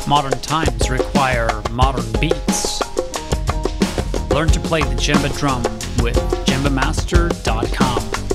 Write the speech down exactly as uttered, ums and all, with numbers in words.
Modern times require modern beats. Learn to play the djembe drum with djembe master dot com.